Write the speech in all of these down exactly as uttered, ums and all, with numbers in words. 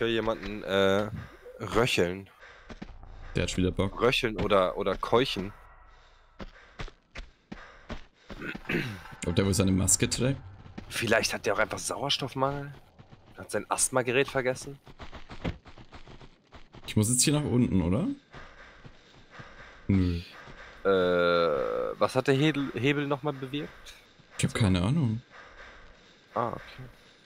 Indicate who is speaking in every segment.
Speaker 1: höre jemanden äh, röcheln.
Speaker 2: Der hat schon wieder Bock.
Speaker 1: Röcheln oder, oder keuchen.
Speaker 2: Ob der wohl seine Maske trägt?
Speaker 1: Vielleicht hat der auch einfach Sauerstoffmangel. Hat sein Asthmagerät vergessen.
Speaker 2: Ich muss jetzt hier nach unten, oder? Nö.
Speaker 1: Äh, was hat der Hebel, Hebel nochmal bewirkt?
Speaker 2: Ich habe keine Ahnung.
Speaker 1: Ah, okay.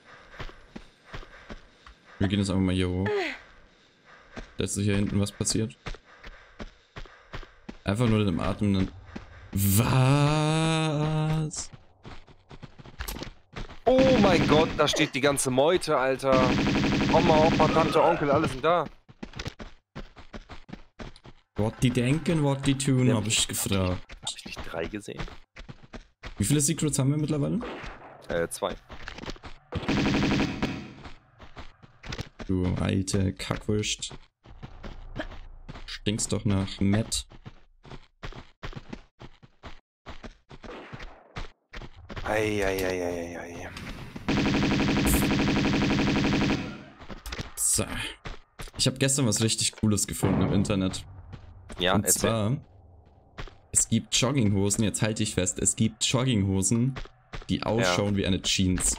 Speaker 2: Wir gehen jetzt einfach mal hier hoch. Dass hier hinten was passiert. Einfach nur dem Atmen. Dann was?
Speaker 1: Oh mein Gott, da steht die ganze Meute, Alter. Oma, Opa, Tante, Onkel, alles sind da.
Speaker 2: Was die denken, was die tun,
Speaker 1: Ja.
Speaker 2: habe ich gefragt.
Speaker 1: Hab ich nicht drei gesehen?
Speaker 2: Wie viele Secrets haben wir mittlerweile?
Speaker 1: Äh, zwei.
Speaker 2: Du alte Kackwurst. Stinkst doch nach Matt.
Speaker 1: Eieieiei.
Speaker 2: So. Ich habe gestern was richtig Cooles gefunden im Internet.
Speaker 1: Ja,
Speaker 2: Und
Speaker 1: erzähl.
Speaker 2: zwar, es gibt Jogginghosen, jetzt halte ich fest, es gibt Jogginghosen, die ausschauen wie eine Jeans.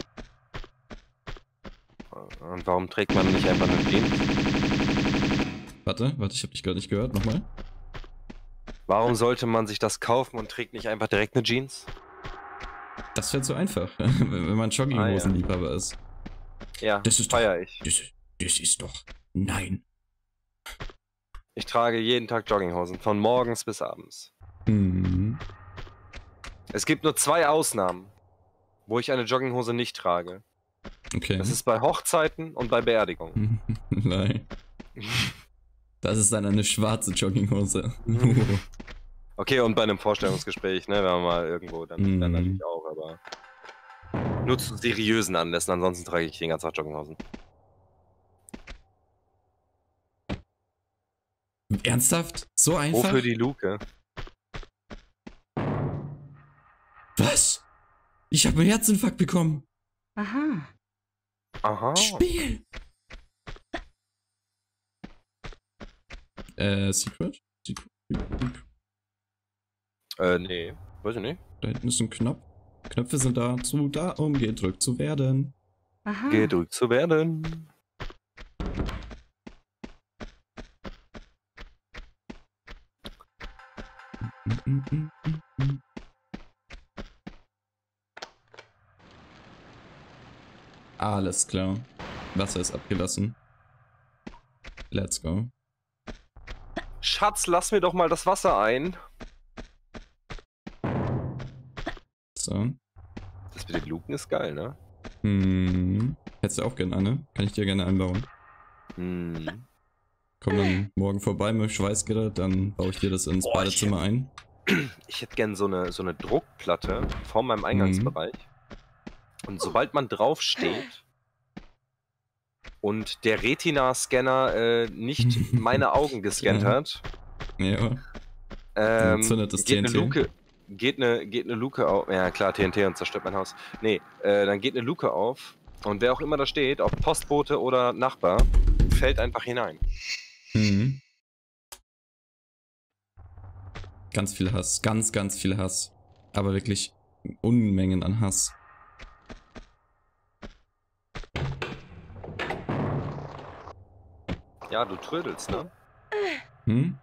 Speaker 1: Und warum trägt man nicht einfach eine Jeans?
Speaker 2: Warte, warte, ich habe dich gerade nicht gehört, nochmal.
Speaker 1: Warum sollte man sich das kaufen und trägt nicht einfach direkt eine Jeans?
Speaker 2: Das wäre zu einfach, wenn wenn man Jogginghosenliebhaber ist.
Speaker 1: Ja,
Speaker 2: Das ist doch,
Speaker 1: feier ich.
Speaker 2: das, das ist doch, nein.
Speaker 1: Ich trage jeden Tag Jogginghosen, von morgens bis abends.
Speaker 2: Mhm.
Speaker 1: Es gibt nur zwei Ausnahmen, wo ich eine Jogginghose nicht trage.
Speaker 2: Okay.
Speaker 1: Das ist bei Hochzeiten und bei Beerdigungen.
Speaker 2: Nein. Das ist dann eine schwarze Jogginghose.
Speaker 1: Okay, und bei einem Vorstellungsgespräch, ne, wenn man mal irgendwo, dann, dann
Speaker 2: Mhm.
Speaker 1: natürlich auch, aber nur zu seriösen Anlässen, ansonsten trage ich den ganzen Tag Jogginghosen.
Speaker 2: Ernsthaft? So einfach?
Speaker 1: Wofür die Luke?
Speaker 2: Was? Ich habe einen Herzinfarkt bekommen.
Speaker 3: Aha.
Speaker 1: Aha.
Speaker 2: Spiel! Äh, Secret? Secret?
Speaker 1: Äh, nee, weiß ich nicht.
Speaker 2: Da hinten ist ein Knopf. Knöpfe sind dazu da, um gedrückt zu werden.
Speaker 3: Aha.
Speaker 1: Gedrückt zu werden.
Speaker 2: Alles klar. Wasser ist abgelassen. Let's go.
Speaker 1: Schatz, lass mir doch mal das Wasser ein.
Speaker 2: So.
Speaker 1: Das mit den Luken ist geil, ne?
Speaker 2: Hm. Hättest du auch gerne eine? Kann ich dir gerne einbauen.
Speaker 1: Hm.
Speaker 2: Komm dann morgen vorbei mit dem Schweißgerät, dann baue ich dir das ins
Speaker 1: Boah,
Speaker 2: Badezimmer ein.
Speaker 1: Ich hätte gern so eine, so eine Druckplatte vor meinem Eingangsbereich. Und sobald man drauf steht und der Retina-Scanner äh, nicht meine Augen gescannt
Speaker 2: Ja.
Speaker 1: hat,
Speaker 2: Ja.
Speaker 1: ähm,
Speaker 2: zündet das
Speaker 1: geht eine
Speaker 2: T N T.
Speaker 1: Luke, geht eine, geht eine Luke auf. Ja klar, T N T und zerstört mein Haus. Nee, äh, dann geht eine Luke auf und wer auch immer da steht, ob Postbote oder Nachbar, fällt einfach hinein.
Speaker 2: Mhm. Ganz viel Hass. Ganz, ganz viel Hass. Aber wirklich Unmengen an Hass.
Speaker 1: Ja, du trödelst, ne?
Speaker 2: Hm?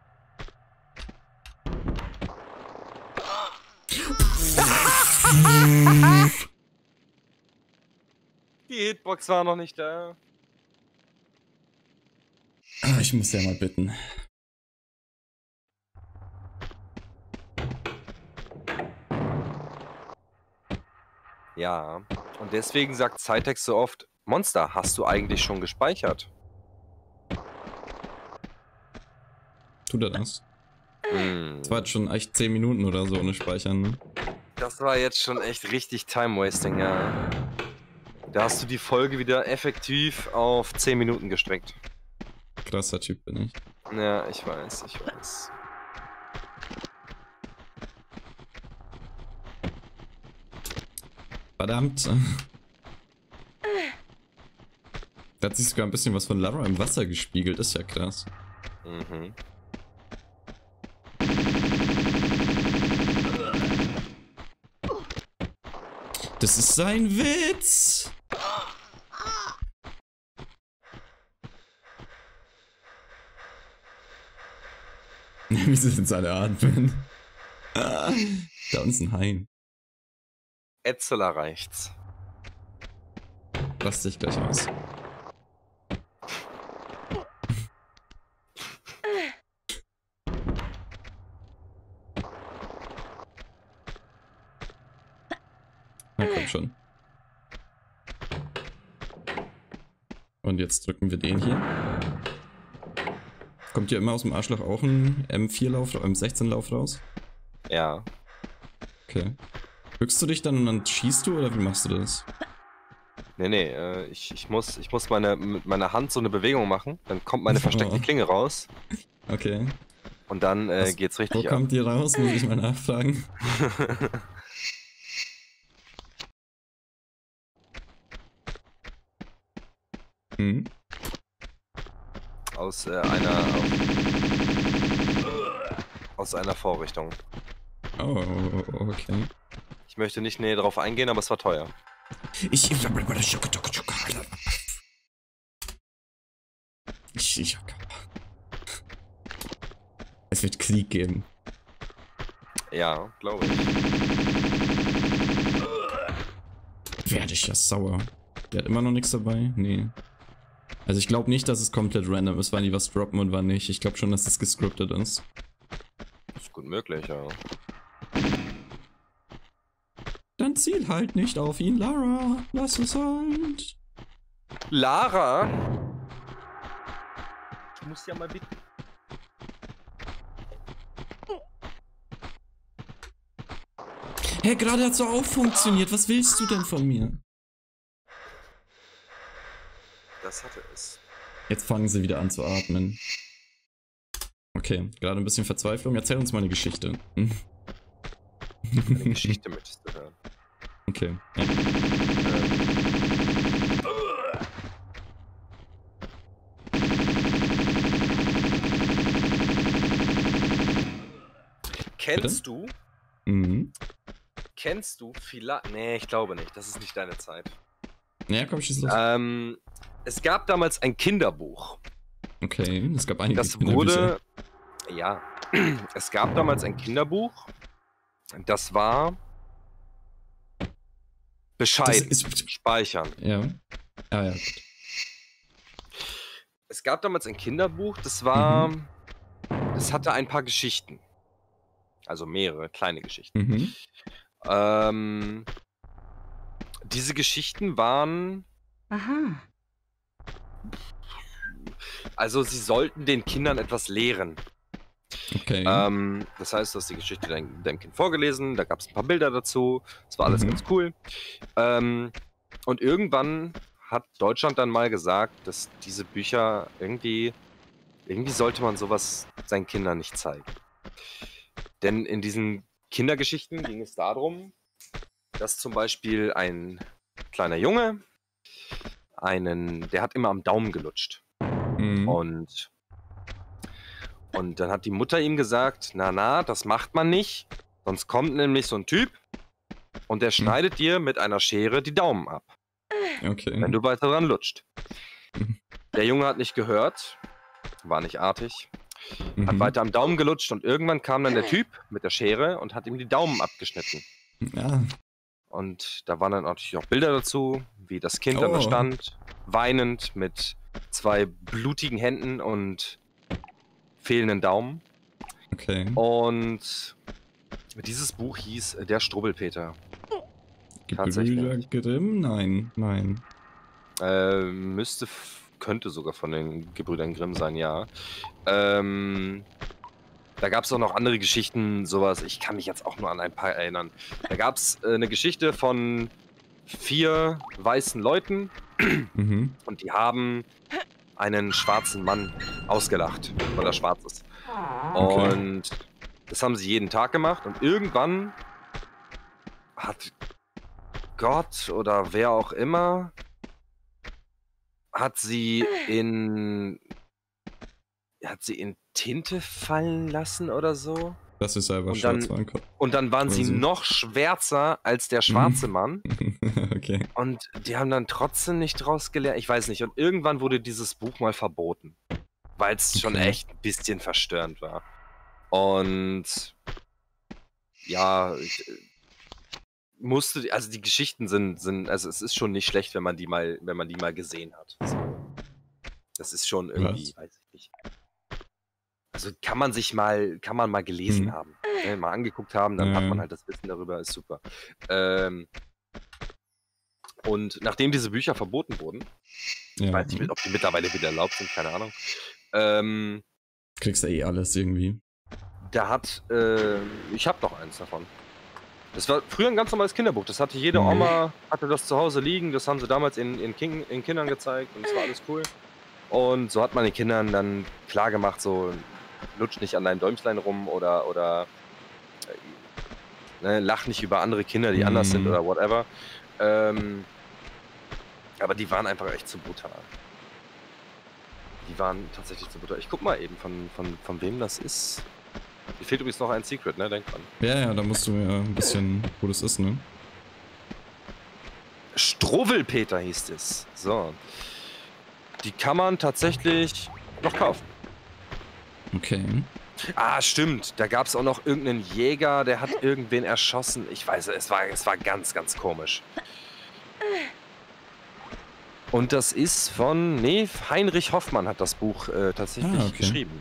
Speaker 1: Die Hitbox war noch nicht da.
Speaker 2: Ah, ich muss ja mal bitten.
Speaker 1: Ja, und deswegen sagt Cytex so oft, Monster, hast du eigentlich schon gespeichert?
Speaker 2: Tut er das?
Speaker 1: Hm.
Speaker 2: Das war jetzt schon echt zehn Minuten oder so ohne Speichern, ne?
Speaker 1: Das war jetzt schon echt richtig Time-Wasting, ja. Da hast du die Folge wieder effektiv auf zehn Minuten gestreckt.
Speaker 2: Krasser Typ bin ich.
Speaker 1: Ja, ich weiß, ich weiß.
Speaker 2: Verdammt. Da hat sich sogar ein bisschen was von Lara im Wasser gespiegelt, ist ja krass.
Speaker 1: Mhm.
Speaker 2: Das ist sein Witz! Wie sie jetzt alle atmen. Ah, da unten ist ein Hain.
Speaker 1: Etzeler reicht's.
Speaker 2: Lass dich gleich aus. Na komm schon. Und jetzt drücken wir den hier. Kommt hier immer aus dem Arschloch auch ein M vier Lauf, M sechzehn Lauf raus?
Speaker 1: Ja.
Speaker 2: Okay. Bückst du dich dann und dann schießt du oder wie machst du das?
Speaker 1: Nee, nee, äh, ich, ich muss, ich muss meine, mit meiner Hand so eine Bewegung machen, dann kommt meine versteckte Klinge raus.
Speaker 2: Okay.
Speaker 1: Und dann äh, Was, geht's richtig
Speaker 2: Wo ab. Kommt die raus, muss ich mal nachfragen. hm?
Speaker 1: Aus äh, einer aus einer Vorrichtung.
Speaker 2: Oh, okay.
Speaker 1: Ich möchte nicht näher drauf eingehen, aber es war teuer.
Speaker 2: Ich ich, ich Es wird Krieg geben.
Speaker 1: Ja, glaube ich.
Speaker 2: Werde ich ja sauer. Der hat immer noch nichts dabei? Nee. Also ich glaube nicht, dass es komplett random ist, wann die was droppen und wann nicht. Ich glaube schon, dass es gescriptet ist.
Speaker 1: Ist gut möglich, ja.
Speaker 2: Dann ziel halt nicht auf ihn, Lara. Lass es halt.
Speaker 1: Lara? Ich muss ja mal bitten.
Speaker 2: Hey, gerade hat so auch funktioniert. Was willst du denn von mir?
Speaker 1: Das hatte es.
Speaker 2: Jetzt fangen sie wieder an zu atmen. Okay, gerade ein bisschen Verzweiflung. Erzähl uns mal eine Geschichte.
Speaker 1: Eine Geschichte möchtest du hören.
Speaker 2: Okay. Ja.
Speaker 1: Kennst du?
Speaker 2: Mhm.
Speaker 1: Kennst du vielleicht? Nee, ich glaube nicht. Das ist nicht deine Zeit.
Speaker 2: Ja, komm, schieß los.
Speaker 1: Ähm, es gab damals ein Kinderbuch.
Speaker 2: Okay, es gab einige
Speaker 1: Das wurde. Ja. Es gab damals ein Kinderbuch. Das war. Bescheid.
Speaker 2: Das ist,
Speaker 1: speichern.
Speaker 2: Ja. Ah, ja.
Speaker 1: Es gab damals ein Kinderbuch, das war. Mhm. Das hatte ein paar Geschichten. Also mehrere kleine Geschichten.
Speaker 2: Mhm.
Speaker 1: Ähm, diese Geschichten waren.
Speaker 3: Aha.
Speaker 1: Also sie sollten den Kindern etwas lehren.
Speaker 2: Okay.
Speaker 1: Ähm, das heißt, du hast die Geschichte dein, deinem Kind vorgelesen, da gab es ein paar Bilder dazu, das war alles mhm. ganz cool. Ähm, und irgendwann hat Deutschland dann mal gesagt, dass diese Bücher irgendwie, irgendwie sollte man sowas seinen Kindern nicht zeigen. Denn in diesen Kindergeschichten ging es darum, dass zum Beispiel ein kleiner Junge, einen, der hat immer am Daumen gelutscht.
Speaker 2: Mhm.
Speaker 1: Und, und dann hat die Mutter ihm gesagt, na na, das macht man nicht, sonst kommt nämlich so ein Typ und der schneidet mhm. dir mit einer Schere die Daumen ab.
Speaker 2: Okay.
Speaker 1: Wenn du weiter dran lutscht.
Speaker 2: Mhm.
Speaker 1: Der Junge hat nicht gehört, war nicht artig,
Speaker 2: mhm.
Speaker 1: hat weiter am Daumen gelutscht und irgendwann kam dann der Typ mit der Schere und hat ihm die Daumen abgeschnitten.
Speaker 2: Ja.
Speaker 1: Und da waren dann natürlich auch Bilder dazu, wie das Kind
Speaker 2: oh.
Speaker 1: dann da stand, weinend mit zwei blutigen Händen und fehlenden Daumen.
Speaker 2: Okay.
Speaker 1: Und dieses Buch hieß Der Strubbelpeter.
Speaker 2: Gebrüder Grimm? Nein, nein.
Speaker 1: Äh, müsste, könnte sogar von den Gebrüdern Grimm sein, ja. Ähm, da gab es auch noch andere Geschichten, sowas. Ich kann mich jetzt auch nur an ein paar erinnern. Da gab es äh, eine Geschichte von vier weißen Leuten
Speaker 2: mhm.
Speaker 1: und die haben einen schwarzen Mann ausgelacht, weil er schwarz ist.
Speaker 2: Okay.
Speaker 1: Und das haben sie jeden Tag gemacht und irgendwann hat Gott oder wer auch immer hat sie in hat sie in Tinte fallen lassen oder so.
Speaker 2: Dass sie selber
Speaker 1: Und
Speaker 2: schwarz
Speaker 1: dann,
Speaker 2: waren konnten.
Speaker 1: und dann waren
Speaker 2: Oder
Speaker 1: sie
Speaker 2: so.
Speaker 1: noch schwärzer als der schwarze
Speaker 2: Mhm.
Speaker 1: Mann.
Speaker 2: Okay.
Speaker 1: Und die haben dann trotzdem nicht draus gelernt. Ich weiß nicht. Und irgendwann wurde dieses Buch mal verboten. Weil es schon
Speaker 2: Okay.
Speaker 1: echt ein bisschen verstörend war. Und ja, ich, äh, musste, also die Geschichten sind, sind, also es ist schon nicht schlecht, wenn man die mal, wenn man die mal gesehen hat. So. Das ist schon irgendwie,
Speaker 2: Was?
Speaker 1: weiß ich nicht. Also kann man sich mal, kann man mal gelesen
Speaker 2: Mhm.
Speaker 1: haben. Ne, mal angeguckt haben, dann
Speaker 2: Ja,
Speaker 1: hat
Speaker 2: ja.
Speaker 1: man halt das Wissen darüber, ist super. Ähm, und nachdem diese Bücher verboten wurden, ich
Speaker 2: Ja.
Speaker 1: weiß nicht, ob die mittlerweile wieder erlaubt sind, keine Ahnung, ähm,
Speaker 2: Kriegst du eh alles irgendwie.
Speaker 1: da hat, äh, ich habe noch eins davon. Das war früher ein ganz normales Kinderbuch. Das hatte jede
Speaker 2: Mhm.
Speaker 1: Oma, hatte das zu Hause liegen. Das haben sie damals in, in, King, in Kindern gezeigt und es war alles cool. Und so hat man den Kindern dann klar gemacht, so lutsch nicht an deinem Däumslein rum oder, oder äh, ne, lach nicht über andere Kinder, die
Speaker 2: Mhm.
Speaker 1: anders sind oder whatever. Ähm, aber die waren einfach echt zu brutal. Die waren tatsächlich zu brutal. Ich guck mal eben, von, von, von wem das ist. Mir fehlt übrigens noch ein Secret, ne? Denk dran.
Speaker 2: Ja, ja, da musst du mir ein bisschen, wo das ist, ne?
Speaker 1: Struwwelpeter hieß es. So. Die kann man tatsächlich noch kaufen.
Speaker 2: Okay.
Speaker 1: Ah, stimmt. Da gab es auch noch irgendeinen Jäger, der hat irgendwen erschossen. Ich weiß, es war, es war ganz, ganz komisch. Und das ist von, nee, Heinrich Hoffmann hat das Buch äh, tatsächlich
Speaker 2: Ah, okay.
Speaker 1: geschrieben.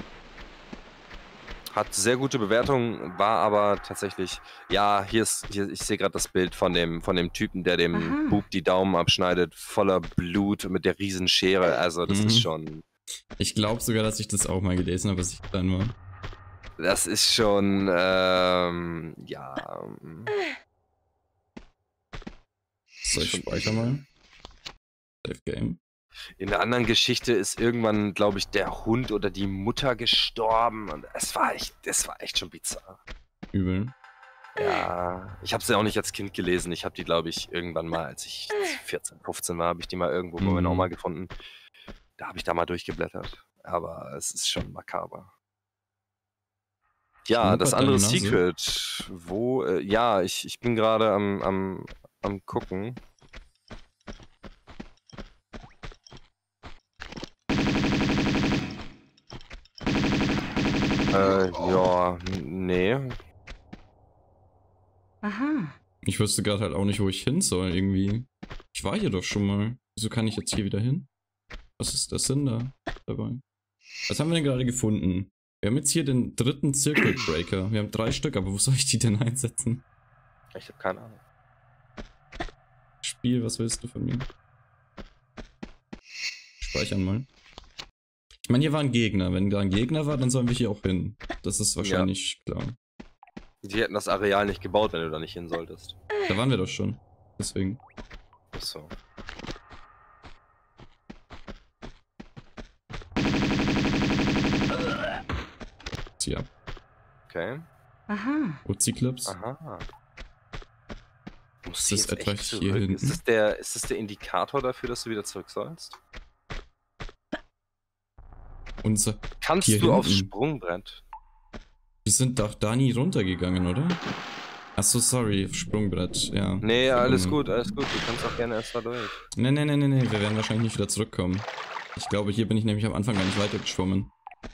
Speaker 1: Hat sehr gute Bewertungen, war aber tatsächlich, ja, hier ist, hier, ich sehe gerade das Bild von dem, von dem Typen, der dem
Speaker 3: Aha.
Speaker 1: Bub die Daumen abschneidet, voller Blut mit der Riesenschere. Also das
Speaker 2: Mhm.
Speaker 1: ist schon,
Speaker 2: Ich glaube sogar, dass ich das auch mal gelesen habe, als ich klein war.
Speaker 1: das ist schon, ähm, ja. ähm,
Speaker 2: So, ich
Speaker 1: schon
Speaker 2: speichere mal. Save Game.
Speaker 1: In der anderen Geschichte ist irgendwann, glaube ich, der Hund oder die Mutter gestorben und es war echt, es war echt schon bizarr.
Speaker 2: Übel.
Speaker 1: Ja, ich habe sie auch nicht als Kind gelesen. Ich habe die, glaube ich, irgendwann mal, als ich vierzehn, fünfzehn war, habe ich die mal irgendwo bei meiner
Speaker 2: Mhm.
Speaker 1: Oma gefunden. Da habe ich da mal durchgeblättert. Aber es ist schon makaber. Ja,
Speaker 2: Schnuppert
Speaker 1: das
Speaker 2: deine
Speaker 1: andere
Speaker 2: Nase?
Speaker 1: Secret. Wo, äh, ja, ich, ich bin gerade am, am, am gucken. Äh, ja, n- nee.
Speaker 3: Aha.
Speaker 2: Ich wüsste gerade halt auch nicht, wo ich hin soll, irgendwie. Ich war hier doch schon mal. Wieso kann ich jetzt hier wieder hin? Was ist der Sinn da dabei? Was haben wir denn gerade gefunden? Wir haben jetzt hier den dritten Circuit Breaker. Wir haben drei Stück, aber wo soll ich die denn einsetzen?
Speaker 1: Ich habe keine Ahnung.
Speaker 2: Spiel, was willst du von mir? Speichern mal. Ich meine, hier war ein Gegner. Wenn da ein Gegner war, dann sollen wir hier auch hin. Das ist wahrscheinlich klar.
Speaker 1: Die hätten das Areal nicht gebaut, wenn du da nicht hin solltest.
Speaker 2: Da waren wir doch schon. Deswegen.
Speaker 1: Achso.
Speaker 2: Zieh ab.
Speaker 1: Okay.
Speaker 3: Aha.
Speaker 2: Uzi-Clips.
Speaker 1: Aha. Muss
Speaker 2: Ist
Speaker 1: die
Speaker 2: das
Speaker 1: jetzt
Speaker 2: etwa
Speaker 1: echt
Speaker 2: hier
Speaker 1: zurück?
Speaker 2: hinten?
Speaker 1: Ist das, der, ist das der Indikator dafür, dass du wieder zurück sollst?
Speaker 2: Unser.
Speaker 1: Kannst
Speaker 2: Hier
Speaker 1: du aufs
Speaker 2: hinten.
Speaker 1: Sprungbrett?
Speaker 2: Wir sind doch da nie runtergegangen, oder? Achso, sorry, Sprungbrett, ja.
Speaker 1: Nee, alles
Speaker 2: Sekunde.
Speaker 1: gut, alles gut. Du kannst auch gerne erst da durch.
Speaker 2: Nee, nee, nee, nee, nee, wir werden wahrscheinlich nicht wieder zurückkommen. Ich glaube, hier bin ich nämlich am Anfang gar nicht weitergeschwommen.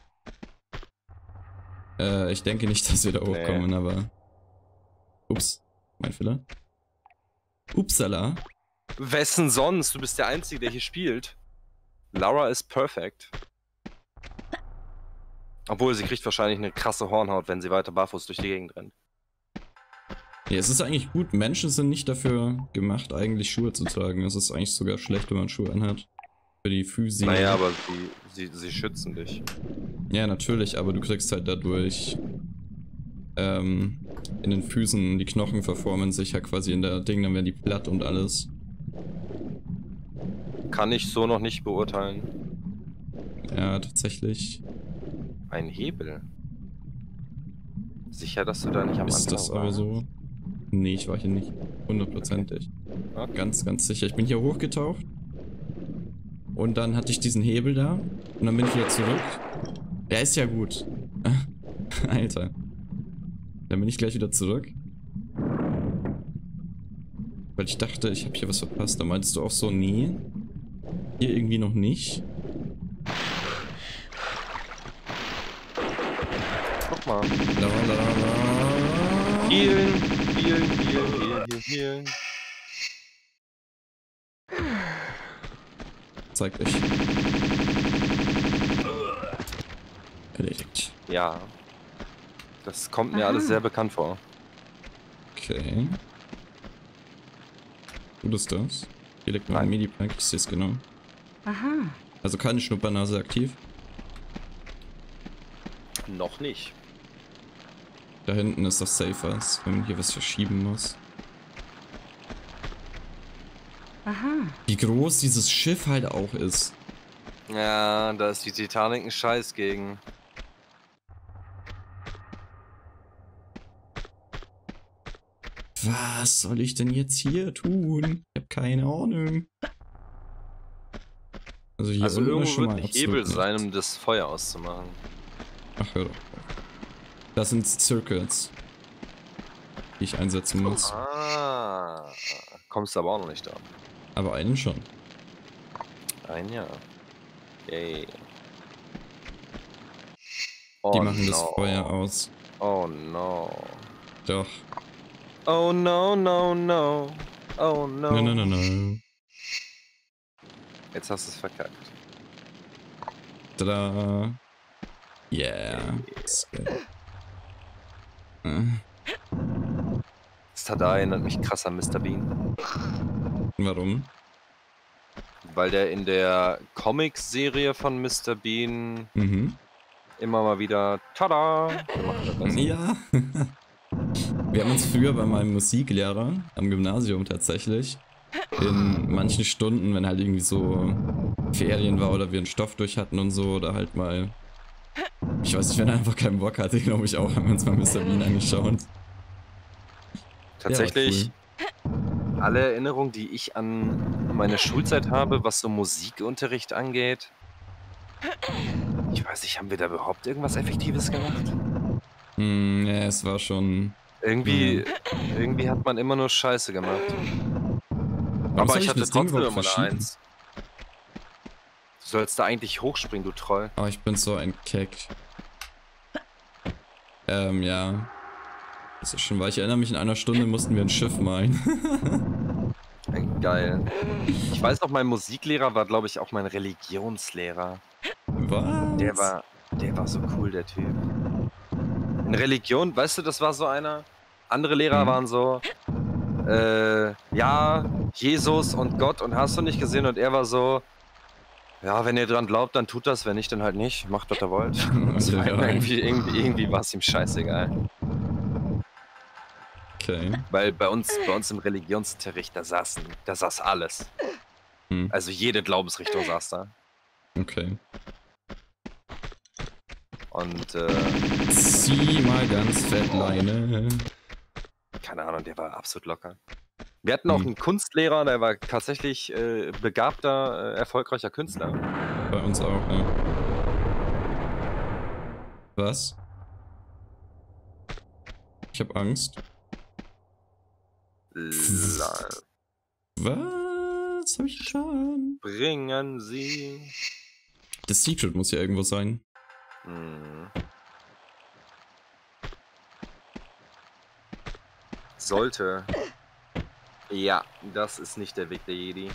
Speaker 2: Äh, ich denke nicht, dass wir da hochkommen, aber... Ups, mein Fehler. Upsala.
Speaker 1: Wessen sonst? Du bist der Einzige, der hier spielt. Laura ist perfekt. Obwohl, sie kriegt wahrscheinlich eine krasse Hornhaut, wenn sie weiter barfuß durch die Gegend rennt.
Speaker 2: Ja, es ist eigentlich gut, Menschen sind nicht dafür gemacht, eigentlich Schuhe zu tragen. Es ist eigentlich sogar schlecht, wenn man Schuhe anhat. Für die Füße.
Speaker 1: Naja, aber sie, sie, sie schützen dich.
Speaker 2: Ja, natürlich, aber du kriegst halt dadurch ähm, in den Füßen, die Knochen verformen sich ja quasi in der Ding, dann werden die platt und alles.
Speaker 1: Kann ich so noch nicht beurteilen.
Speaker 2: Ja, tatsächlich.
Speaker 1: Ein Hebel. Sicher, dass du da nicht am
Speaker 2: Ist
Speaker 1: Anfang
Speaker 2: das aber
Speaker 1: warst?
Speaker 2: so? Nee, ich war hier nicht. Hundertprozentig.
Speaker 1: Okay.
Speaker 2: Ganz, ganz sicher. Ich bin hier hochgetaucht. Und dann hatte ich diesen Hebel da. Und dann bin ich wieder zurück. Der ist ja gut. Alter. Dann bin ich gleich wieder zurück. Weil ich dachte, ich habe hier was verpasst. Da meintest du auch so, nee. Hier irgendwie noch nicht.
Speaker 1: Guck mal.
Speaker 2: La, la, la.
Speaker 1: Healen, healen, healen, healen, healen.
Speaker 2: Zeig euch. Erledigt.
Speaker 1: Ja. Das kommt mir alles sehr bekannt vor.
Speaker 2: Okay. Gut ist das. Hier liegt noch ein Medipack, ich sehe es genau.
Speaker 3: Aha.
Speaker 2: Also keine Schnuppernase aktiv.
Speaker 1: Noch nicht.
Speaker 2: Da hinten ist das Safer, wenn man hier was verschieben muss.
Speaker 3: Aha.
Speaker 2: Wie groß dieses Schiff halt auch ist.
Speaker 1: Ja, da ist die Titanic ein Scheiß gegen.
Speaker 2: Was soll ich denn jetzt hier tun? Ich habe keine Ahnung. Also hier
Speaker 1: Also
Speaker 2: unten
Speaker 1: irgendwo
Speaker 2: ist schon
Speaker 1: wird
Speaker 2: mal
Speaker 1: ein Hebel
Speaker 2: absolut
Speaker 1: sein,
Speaker 2: nichts.
Speaker 1: um das Feuer auszumachen.
Speaker 2: Ach, hör doch auf. Das sind Circuits, die ich einsetzen muss.
Speaker 1: Ah, kommst aber auch noch nicht da.
Speaker 2: Aber einen schon.
Speaker 1: Ein Jahr. Yay.
Speaker 2: Die
Speaker 1: Oh
Speaker 2: machen das
Speaker 1: no.
Speaker 2: Feuer aus.
Speaker 1: Oh no.
Speaker 2: Doch.
Speaker 1: Oh no, no, no. Oh no.
Speaker 2: No, no, no, no.
Speaker 1: Jetzt hast du es verkackt.
Speaker 2: Tada. Yeah. Ist geil. Äh,
Speaker 1: Das Tada erinnert mich krass an Mister Bean.
Speaker 2: Warum?
Speaker 1: Weil der in der Comic-Serie von Mister Bean
Speaker 2: Mhm.
Speaker 1: immer mal wieder Tada gemacht hat. Also,
Speaker 2: Ja. Wir haben uns früher bei meinem Musiklehrer am Gymnasium tatsächlich in manchen Stunden, wenn halt irgendwie so Ferien war oder wir einen Stoff durch hatten und so, oder halt mal, ich weiß nicht, wenn er einfach keinen Bock hatte, glaube ich auch, haben wir uns mal Mister Bean angeschaut.
Speaker 1: tatsächlich,
Speaker 2: Ja, cool.
Speaker 1: alle Erinnerungen, die ich an meine Schulzeit habe, was so Musikunterricht angeht, ich weiß nicht, haben wir da überhaupt irgendwas Effektives gemacht?
Speaker 2: Hm, ja, es war schon...
Speaker 1: Irgendwie,
Speaker 2: Mhm.
Speaker 1: irgendwie hat man immer nur Scheiße gemacht.
Speaker 2: Warum
Speaker 1: Aber
Speaker 2: soll
Speaker 1: ich hatte
Speaker 2: das Ding
Speaker 1: trotzdem
Speaker 2: überhaupt
Speaker 1: immer eine
Speaker 2: verschieben?
Speaker 1: Eins. Du sollst da eigentlich hochspringen, du Troll.
Speaker 2: Oh, ich bin so ein Keck. Ähm, ja. Das ist schon, weil ich erinnere mich, in einer Stunde mussten wir ein Schiff malen.
Speaker 1: Geil. Ich weiß noch, mein Musiklehrer war, glaube ich, auch mein Religionslehrer.
Speaker 2: Was?
Speaker 1: Der war, der war so cool, der Typ. In Religion, weißt du, das war so einer. Andere Lehrer
Speaker 2: Mhm.
Speaker 1: waren so, äh, ja, Jesus und Gott und hast du nicht gesehen, und er war so, ja, wenn ihr dran glaubt, dann tut das, wenn nicht, dann halt nicht. Macht, was ihr wollt. Das war
Speaker 2: Ja.
Speaker 1: irgendwie irgendwie, irgendwie war es ihm scheißegal.
Speaker 2: Okay.
Speaker 1: Weil bei uns, bei uns im Religionsunterricht, da saßen, da saß alles.
Speaker 2: Hm.
Speaker 1: Also jede Glaubensrichtung saß da.
Speaker 2: Okay.
Speaker 1: Und, äh,
Speaker 2: Zieh mal ganz fett Leine.
Speaker 1: keine Ahnung, der war absolut locker. Wir hatten auch
Speaker 2: Hm.
Speaker 1: einen Kunstlehrer, der war tatsächlich äh, begabter, äh, erfolgreicher Künstler.
Speaker 2: Bei uns auch, ja. Was? Ich hab Angst.
Speaker 1: Lol.
Speaker 2: Was hab ich getan?
Speaker 1: Bringen Sie.
Speaker 2: Das Secret muss ja irgendwo sein.
Speaker 1: Hm. Sollte. Ja, das ist nicht der Weg der Jedi.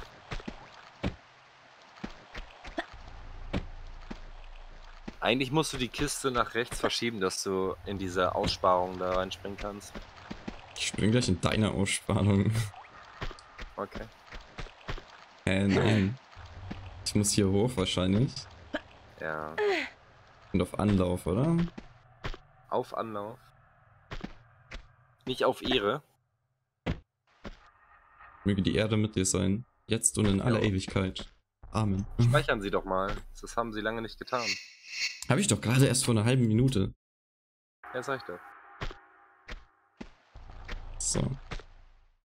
Speaker 1: Eigentlich musst du die Kiste nach rechts verschieben, dass du in diese Aussparung da reinspringen kannst.
Speaker 2: Ich spring gleich in deine Aussparung.
Speaker 1: Okay.
Speaker 2: Äh, nein. Ich muss hier hoch wahrscheinlich.
Speaker 1: Ja.
Speaker 2: Und auf Anlauf, oder?
Speaker 1: Auf Anlauf. Nicht auf Ehre.
Speaker 2: Möge die Erde mit dir sein. Jetzt und in aller
Speaker 1: Ja.
Speaker 2: Ewigkeit. Amen.
Speaker 1: Speichern Sie doch mal. Das haben Sie lange nicht getan.
Speaker 2: Habe ich doch gerade erst vor einer halben Minute.
Speaker 1: Ja, sag ich doch.
Speaker 2: So.